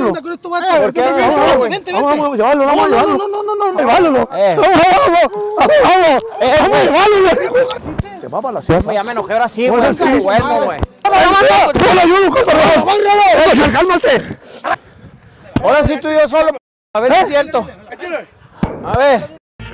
anda con esto, vato? ¿Por qué? Vente. Vamos a llevarlo, vamos a llevarlo. No. Llevarlo. Vamos a llevarlo. Te va a balasear. Ya me enojé ahora sí, güey. Sí. Bueno, güey. ¡No le ayudo, cotorreo! ¡Cálmate! Ahora sí tú y yo solo. A ver si es cierto. A ver.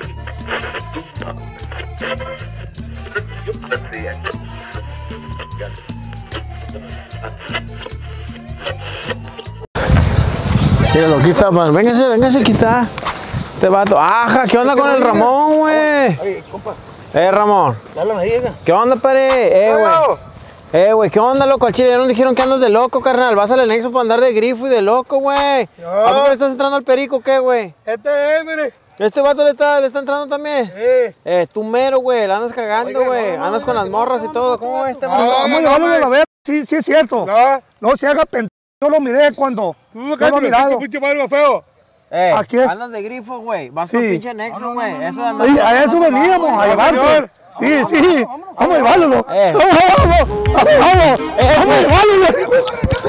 Míralo, aquí está, man. Véngase, aquí está. Este vato. Ajá, ¿qué onda con el Ramón, güey? Oye, compa, Ramón. ¿te hablan ahí, hija? ¿Qué onda, pare? Güey, ¿qué onda, loco? Al chile ya nos dijeron que andas de loco, carnal. Vas al anexo para andar de grifo y de loco, güey. ¿A poco le estás entrando al perico o qué, güey? Mire. ¿Este vato le está entrando también? Tú mero, güey, la andas cagando, güey. Andas con las morras y todo. ¿Cómo ves este vato? Vamos a llevarlo a la verga. Sí, es cierto. No se haga pendejo. Yo lo miré cuando. Tú no lo mirado. Feo. ¿A quién? Andas de grifo, güey. Vas con pinche anexo, güey. A eso veníamos, a llevarte. Sí. Vamos a llevarlo. Vamos a llevarlo.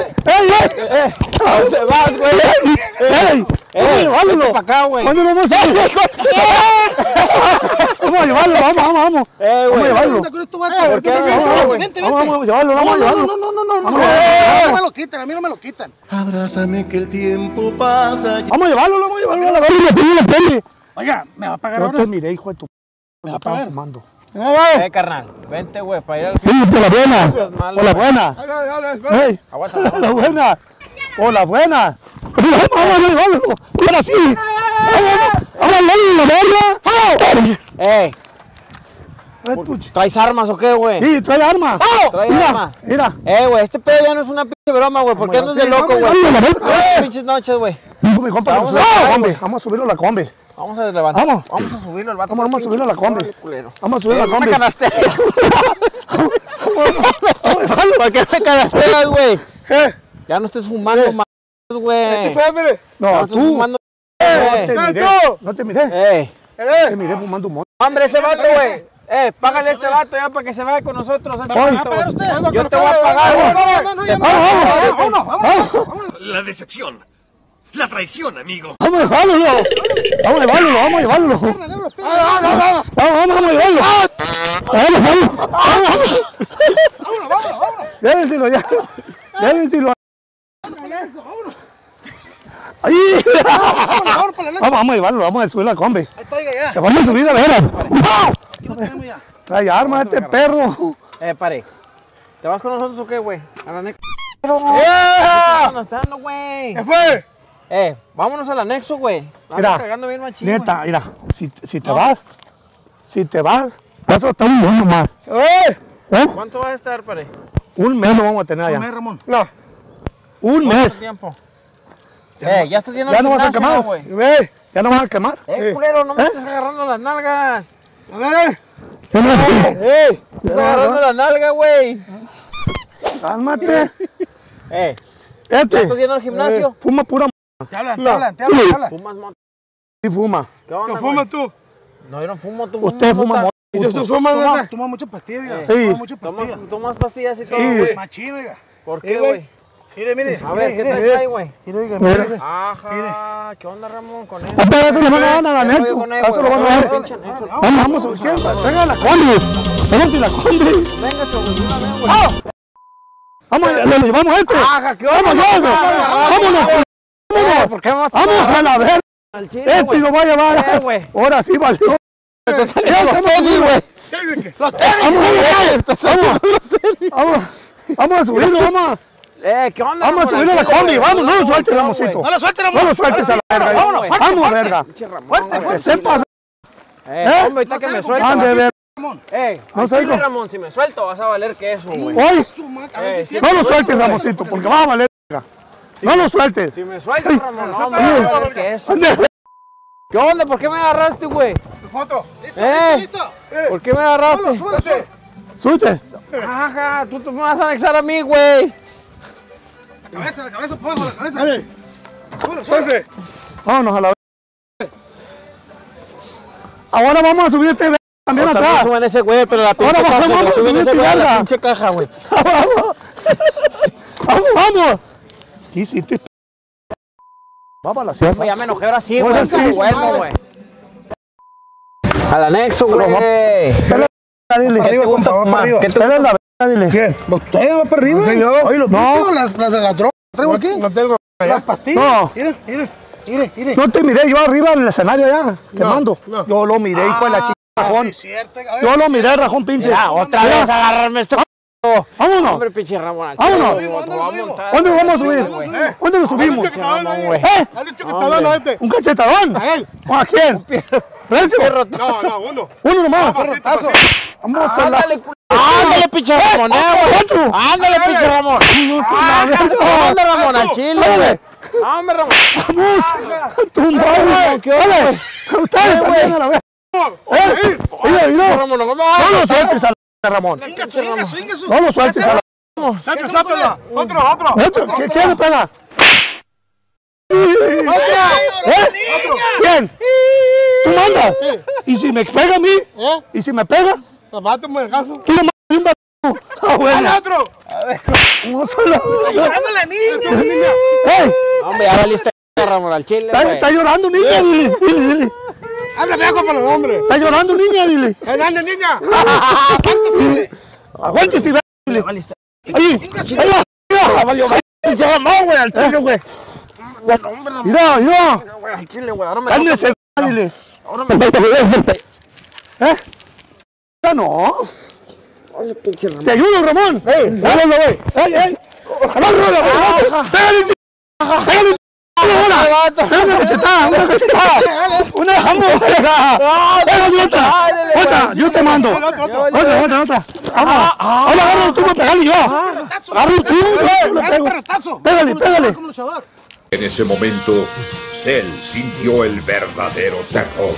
Se vas, güey. Vamos a llevarlo. Para acá, güey. ¿Cuándo lo vamos a hacer? Vamos a llevarlo, vamos. Vamos a llevarlo. ¿Anda con esto, vato? ¿Por qué? Vente. Vamos a llevarlo, vamos a llevarlo. No me lo quitan, a mí no me lo quitan. Abrázame que el tiempo pasa. Vamos a llevarlo a la verga. Oiga, ¿me va a pagar No ahora? te miré, hijo de tu. ¿Me va a pagar? Fumando. Carnal, vente, güey, para ir al... Sí, por la buena. Por la buena. Ey, Aguanta. por la buena. Por la buena. Vamos a llevarlo. Ahora sí. Vamos a llevarlo a la verga. ¿Traes armas o qué, güey? Sí, trae arma. ¿Traes arma? Mira. Güey, este pedo ya no es una pinche broma, güey. ¿Por qué andas de loco, güey? Pinches noches, güey. Dijo mi compa, Vamos vamos a subirlo a la combi. Vamos a levantar. Vamos. Vamos a subirlo al vato. Vamos a subirlo a la combi. Culero. Vamos a subirlo a la No me combi. canasteas. ¿Por qué me canasteas, güey? Ya no estés fumando más, güey. No, estés tú. fumando, No te miré. Te miré fumando un moto. Hombre, ese vato, güey. Págale a este vato ya para que se vaya con nosotros. ¿Me va a pagar usted? Yo te voy a pagar, güey. Vamos. La decepción. La traición, amigo. Vamos a llevarlo. Vamos a llevarlo. Vamos a llevarlo. Llévenselo ya. Llévenselo. Ahí. Vamos a llevarlo. Vamos a subir la combi. Ahí está, ya. Te vamos a subir a ver. Aquí lo tenemos ya. Trae arma este perro. Pare. ¿Te vas con nosotros o qué, güey? A la anexo. ¿Dónde están, güey? ¿Qué fue? Vámonos al anexo, güey. Mira, Cagando bien machín, neta, mira, si te vas, vas a estar un mes más. ¿Cuánto vas a estar, pare? Un mes lo vamos a tener allá. Ramón. No. Un ¿Cuánto mes. tiempo? Ya estás yendo Ya al no vas a gimnasio, quemar. güey. Ya no vas a quemar. Culero, no me estés agarrando las nalgas. A ver. Estás agarrando la nalga, güey. Cálmate. ¿Ya estás yendo al gimnasio? Fuma pura. Te hablan. ¿Fumas moto? Sí, fuma. ¿Qué onda, ¿Qué fumas güey? tú? No, yo no fumo, tú Usted fuma mota. moto. ¿Y tú fumas? Toma muchas pastillas, oiga. Sí. Toma muchas pastillas. ¿Tomas pastillas y todo, Sí. güey? Machín, oiga. ¿Por qué, güey? Mire. A ver, ¿qué traes ahí, güey? Mire. Ajá, ¿qué onda, Ramón, con eso? Eso lo van a dar a la ¿Qué rollo Neto. con él, Eso lo güey? van a dar. Pinche anexo. Vamos. Venga la combi. Vamos a la combi. Venga, güey, güey. Vamos, le llevamos este. Ajá, ¿qué onda? Vámonos. ¿Por qué me vas Vamos a la verga. al chile, Este güey? lo va a llevar. Güey. Ahora sí valió. Te salieron los tenis, güey. Los tenis. Vamos a subirlo, vamos. ¿Qué onda? Vamos a subirlo a la combi. Vamos, no lo sueltes, Ramoncito. No lo suelte, No Ramón. lo sueltes a la verga. Vámonos, Vamos, verga. Pinche Ramón, Fuerte, güey. Que sepa. Hombre, ahorita que me suelta. Ande, verga. Ramón. No No sé, sé, Ramón, si me suelto vas a valer que eso, güey. Hoy, A ver si no lo sueltes, Ramoncito, porque va a valer verga. No lo sueltes. Si me suelto, Ramón, no, me va a valer que eso. Ande, ¿Qué onda? ¿Por qué me agarraste, güey? Foto. listo. ¿Por qué me agarraste? súbete. Ajá, tú me vas a anexar a mí, güey. La cabeza, pongo la cabeza. Suéltese. Vámonos a la verga. Ahora vamos a subir este verga también atrás. Suben ese güey, pero la pinche Ahora caja, vamos a suben subir ese esta güey a la verga. pinche caja, güey. Vamos. ¿Qué hiciste? Va para la Hombre, sierra. ya me enojé ahora sí, güey. Ahora sí, Está bueno, güey. Al anexo, güey. Dile. ¿Qué te gusta fumar? ¿Qué te Pela la verga, dile. ¿Qué? ¿Usted va para arriba? Oye, los vicios, las de las drogas, traigo aquí. No tengo. Las pastillas. No. Mire. No te miré yo arriba en el escenario allá, quemando. no. Yo lo miré, hijo de la chica, rajón. Sí, cierto. A ver, Yo lo miré, rajón, pinche. Ya, otra vez agarrarme esto. Vámonos. Hombre, pinche Ramón. Vámonos. Lo voy a montar. ¿Dónde vamos a subir? güey. ¿Dónde lo subimos? Pinche Ramón, güey. Dale chuquetadón a este. ¿Un cachetadón? A él. ¿A quién? ¿Precio? No, uno. Uno nomás. Pasito. Vamos a la... Ándale, ándale, pinche Ramón, güey. ¡Otro! Ándale, pinche Ramón. No se la verga. Ándale, Ramón, al chile, güey. Hombre, Ramón. ¡Vamos! ¡Tumbado! ¿Qué ¡Dale! ¡Ustedes también a la vez! ¡Mira, mira! Ramón, no me ¡No lo sueltes a la verga, Ramón! Ingasu. ¡No lo sueltes a la Date, sátela. Otro. verga! ¿Quién le pega? ¿Quién? ¿Tú mandas? ¿Y si me pega a mí? ¿Y si me pega? Mátame el caso. ¿Tú le mandas un balazo? ¡Ah, bueno! Otro. ¡No se la verga! la niña! ¡Ey! Hombre, ya valiste, Ramón, al chile, güey. Está llorando, niña, dile. Háblame algo para los hombres. Está llorando, niña, dile. Grande, niña. Aguántese y ve, dile. Ahí va. Pinche Ramón, güey, al chile, güey. Bueno, hombre, Ramón, Mira. güey, al chile, güey. Ahora me Cálmese, dile. Ahora me Ya no. Oye, pinche Ramón. Te ayudo, Ramón. Dale, güey. ¡Ey! ¡Ramón, pégale, pégale, una cachetada. Una hamburguesa. Pégale otra. Yo te mando. Otra. Vamos. Ahora agárralo tú para pegarle yo. Agárralo tú, yo le pego. Pégale. En ese momento, Cell sintió el verdadero terror.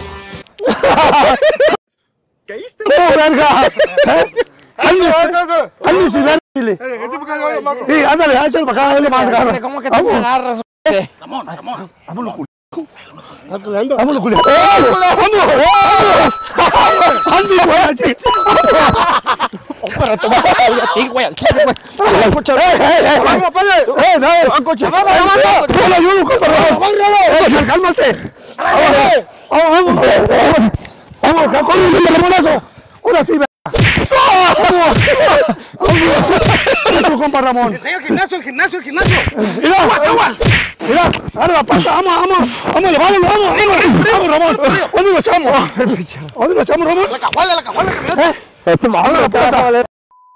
¡Oh, verga! Cálmese y verga, dile. Sí, ándale, échale para acá, dale más garra. ¿Cómo que te me agarras, güey? Vámonos, Julián. ¡Andy, güey! Pero te voy a caer a ti, güey, al chile, güey. Escucha, ¡Vamos, pele! ¡No! ¡Yo lo ayudo, compadre! ¡Cálmate! ¡Vamos, acá, corre, Ramonazo! ¡Ahora sí, verga! ¡Vamos, compa Ramón! El gimnasio. Mira, agarra la pata, vamos, Ramón. ¿Dónde lo echamos? Ramón? La cajuela, Agarra la pata.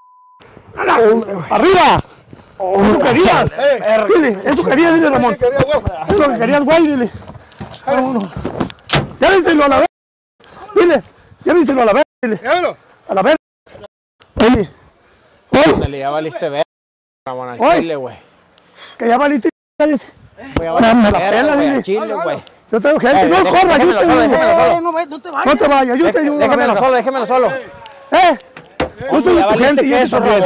¡Arriba! ¡Eso querías! Dile, eso querías, dile, Ramón. Es lo que querías, güey, dile. Vámonos. Ya díselo a la vez. Dile, dile. A la vez. Oye. Ándale, ya valiste ver, Ramón, al chile, güey. Que ya valiste. Voy a valer la pela, güey, dile. al chile, güey. Yo tengo gente, no corra, déjemelo solo, déjemelo solo. No te vayas, yo te ayudo. Déjemelo solo. Yo soy ya tu valiste gente y yo queso, también.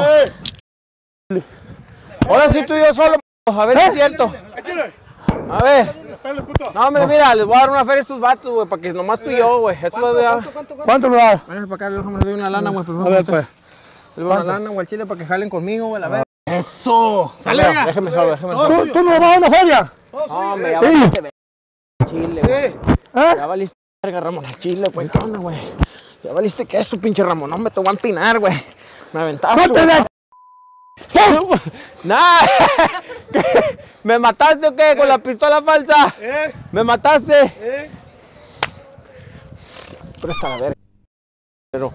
Ahora sí tú y yo solo, a ver si es cierto. A ver. No, hombre, mira, les voy a dar una feria a estos vatos, güey, para que nomás tú y yo, güey. ¿Cuánto lo das? Véngase para acá, déjame les doy una lana, güey. A ver, pues. Les doy una lana, güey, al chile, para que jalen conmigo, güey, la verga. Eso. Sale, déjeme solo. ¿Tú no vas a dar una feria? No, hombre, ya valiste verga. Chile, güey. Ya valiste verga, Ramón, al chile, güey. ¿Qué onda, güey? Ya valiste queso, pinche Ramón. No, me te voy a empinar, güey. Me aventaste, ¡No te güey. des! ¡Nah! ¿Me mataste o qué? ¿Con la pistola falsa? ¿Me mataste? Presta la verga. Pero...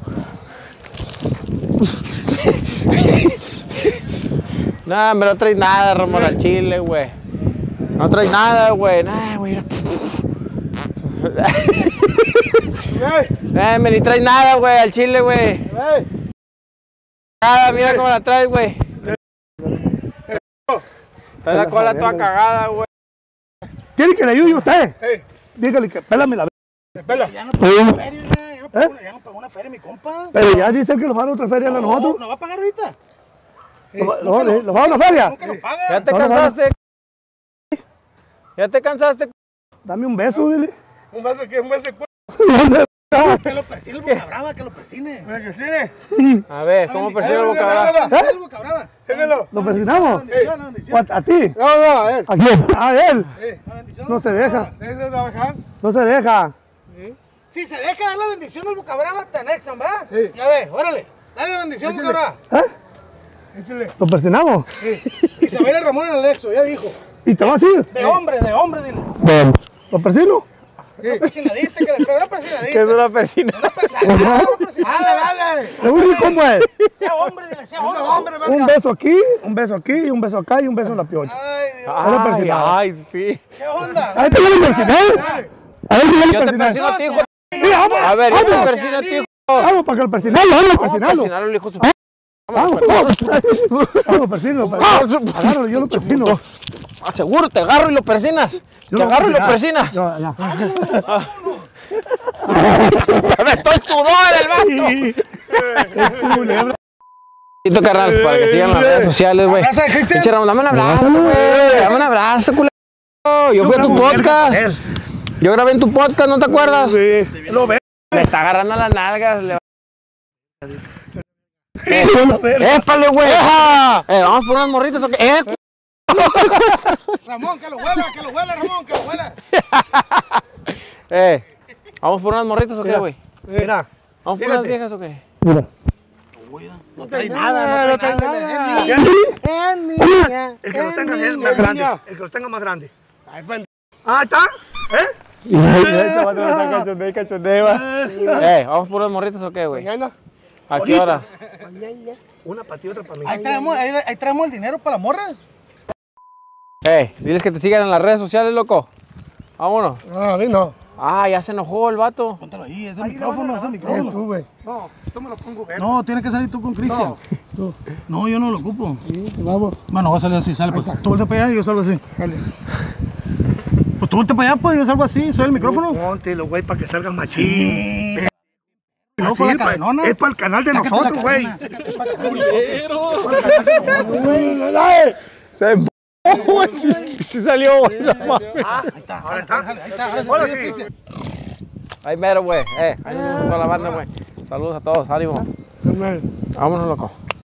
Nah, me no traes nada, Ramón, al chile, güey. No traes nada, güey. Nah, güey. Me ni traes nada, güey, al chile, güey. Nada, mira cómo la traes, güey. Trae la cola toda cagada, güey. ¿Quiere que le ayude a usted? Dígale que pélame la verga. Ya no pagó una feria, mi compa. Pero ya dice que nos va a dar otra feria a nosotros. ¿No va a pagar ahorita? ¿Nos va a dar una feria? Nunca nos paga. ¿Ya te cansaste? ¿Ya te cansaste? Dame un beso, dile. Un beso de Que lo persine el Boca Brava, que lo persine. Que sí. A ver, ¿cómo persigue el Boca Brava? El Boca Brava. ¿Lo persinamos? La bendición. ¿A ti? No, a él. ¿A quién? A él. La bendición. No se deja. ¿Ese trabajar? No se deja. Si se deja dar la bendición al Boca Brava, te anexan, ¿va? Sí. Ya ves, órale. Dale la bendición, Boca Brava. Échale. ¿Lo persinamos? Y se va a ir el Ramón en el anexo, ya dijo. ¿Y te vas a ir? De hombre, dile. ¿Lo persino? Una persinadita, que le pegó una persinadita. ¿Qué es una persina? Una persinada. Dale. ¿Cómo es? Sea hombre, dile, sea hombre. Un beso aquí, un beso aquí, y un beso acá y un beso en la piocha. Ay, Dios. Una persinada. Ay, sí. ¿Qué onda? ¿A este ya lo persiné? A ver, Yo te ya lo persino persiné. a ti, hijo. Sí, vamos. A ver, yo te Vamos. persino a ti, hijo. Vamos para que lo persinalo, vamos a Vamos a persinalo. persinarlo, hijo. Su... Vamos, vamos, persino. Agárralo, yo lo persino. Seguro, te agarro y lo persinas. Yo Te lo agarro y lo persinar. persinas. Ya. Me estoy sudor el vato. Carnal, para que sigan las redes sociales, güey. Pinche Ramón, dame un abrazo, güey. Dame un abrazo, culero. Yo fui a tu podcast. Yo grabé en tu podcast, ¿no te acuerdas? Sí. Lo ve. Le está agarrando las nalgas. ¡Épale, güey! ¿Vamos por unas morritas o qué? Ramón, que lo huela, Ramón, que lo huela. ¿Vamos por unas morritas o qué, güey? Mira. ¿Vamos por unas viejas o qué? Mira. No trae nada, no trae nada. Es niña. El que lo tenga es más grande. El que lo tenga más grande. Ah, ¿está? ¿Vamos por unas morritas o qué, güey? Mañana. ¿A qué hora? Una para ti, otra para mí. Ahí traemos el dinero para la morra. Diles que te sigan en las redes sociales, loco. Vámonos. No, a mí no. Ah, ya se enojó el vato. Póntalo ahí, es el micrófono, es el micrófono. Tú, güey. No, yo me lo pongo verde. No, tienes que salir tú con Cristian. No, yo no lo ocupo. Sí, vamos. Bueno, va a salir así, sale pues. Tú voltea para allá y yo salgo así. Pues tú voltea para allá, pues yo salgo así, soy el micrófono. Póntelo, güey, para que salgan machín. No, Así, con la cadenona. es para el canal de Sácate nosotros, la güey. cadena, sácate para el canal. Se sí salió, güey. Ahí está, ahora está. Ahora sí. Ahí mero, güey. Ahí nos vemos con la banda, güey. Saludos a todos, ánimo. Vámonos, loco.